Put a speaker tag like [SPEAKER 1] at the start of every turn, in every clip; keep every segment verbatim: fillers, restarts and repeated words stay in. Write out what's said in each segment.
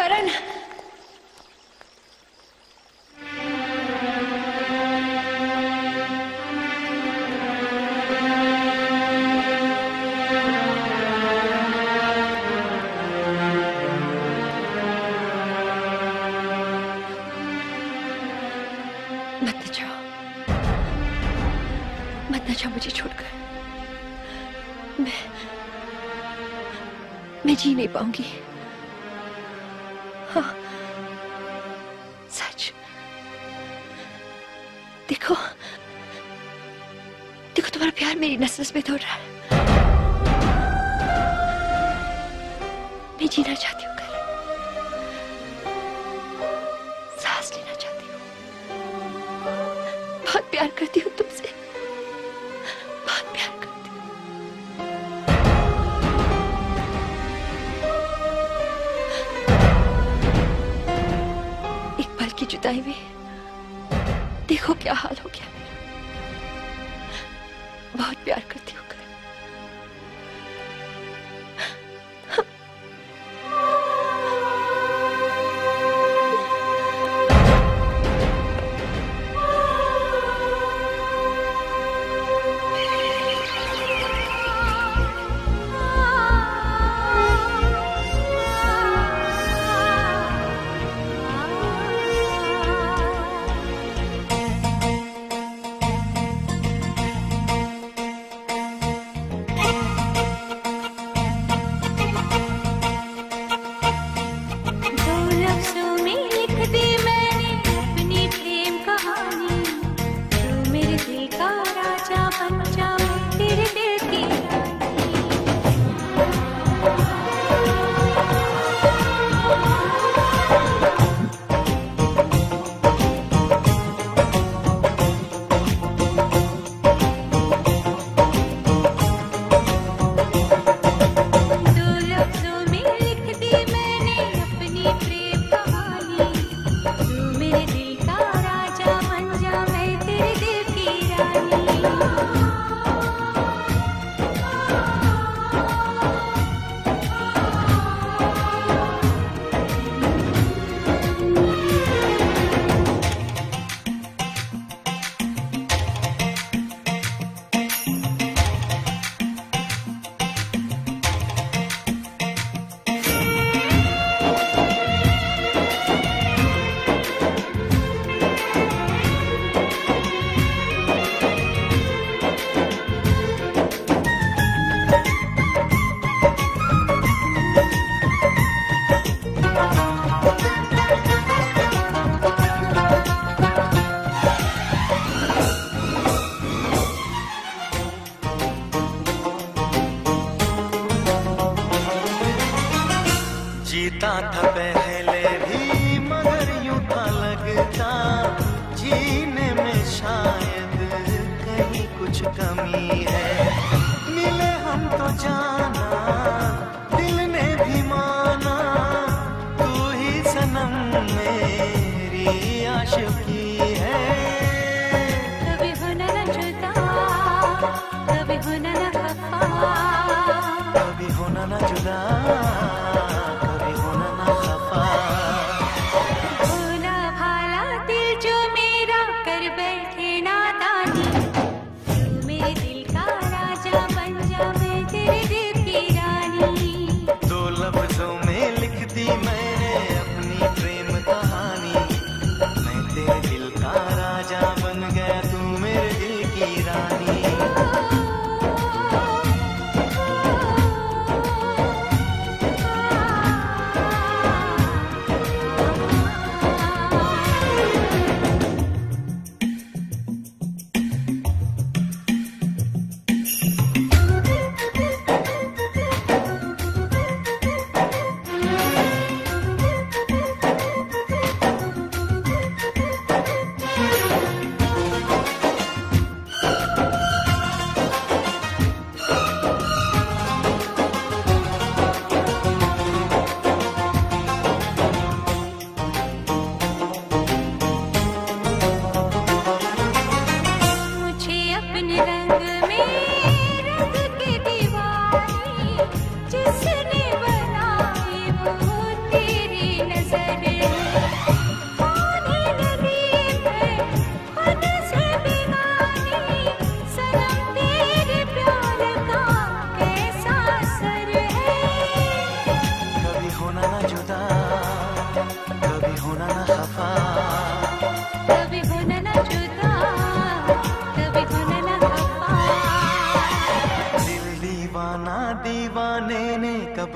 [SPEAKER 1] करण, मत न जाओ, मत न जाओ मुझे छोड़कर। मैं मैं जी नहीं पाऊंगी। हाँ, सच। देखो देखो तुम्हारा प्यार मेरी नस नस में दौड़ रहा है। मैं जीना चाहती हूँ करण, सांस लेना चाहती हूँ। बहुत प्यार करती हूँ तुमसे, बहुत प्यार करती हूँ। एक पल की जुदाई में देखो क्या हाल हो गया मेरा। बहुत प्यार करती हूँ करण।
[SPEAKER 2] जीता था पहले भी मगर यूं था लगता जीने में शायद कहीं कुछ कमी है। मिले हम तो जाना दिल ने भी माना, तू ही सनम मेरी आशिकी है।
[SPEAKER 3] कभी होना न जुदा, कभी होना न खफा,
[SPEAKER 2] कभी होना न जुदा,
[SPEAKER 3] बैठे नादानी, मेरे दिल का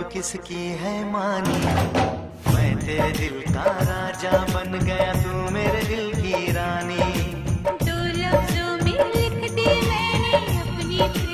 [SPEAKER 2] किसकी है मानी। मैं तेरे दिल का राजा बन गया, तू मेरे दिल की रानी।
[SPEAKER 3] दो लफ्जों में लिख दी मैंने अपनी